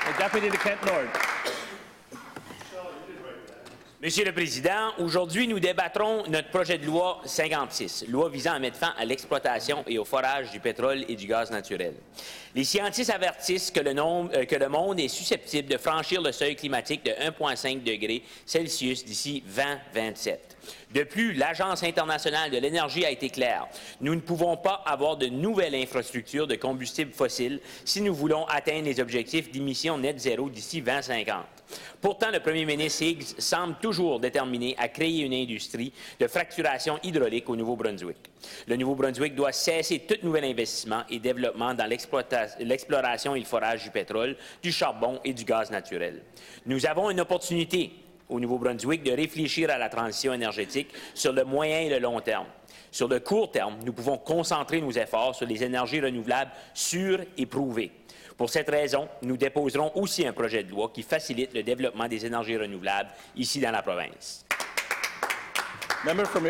The Deputy to Kent North. Monsieur le Président, aujourd'hui, nous débattrons notre projet de loi 56, loi visant à mettre fin à l'exploitation et au forage du pétrole et du gaz naturel. Les scientifiques avertissent que le monde est susceptible de franchir le seuil climatique de 1,5 degrés Celsius d'ici 2027. De plus, l'Agence internationale de l'énergie a été claire. Nous ne pouvons pas avoir de nouvelles infrastructures de combustibles fossiles si nous voulons atteindre les objectifs d'émissions net zéro d'ici 2050. Pourtant, le premier ministre Higgs semble toujours déterminé à créer une industrie de fracturation hydraulique au Nouveau-Brunswick. Le Nouveau-Brunswick doit cesser tout nouvel investissement et développement dans l'exploration et le forage du pétrole, du charbon et du gaz naturel. Nous avons une opportunité au Nouveau-Brunswick de réfléchir à la transition énergétique sur le moyen et le long terme. Sur le court terme, nous pouvons concentrer nos efforts sur les énergies renouvelables sûres et prouvées. Pour cette raison, nous déposerons aussi un projet de loi qui facilite le développement des énergies renouvelables ici dans la province.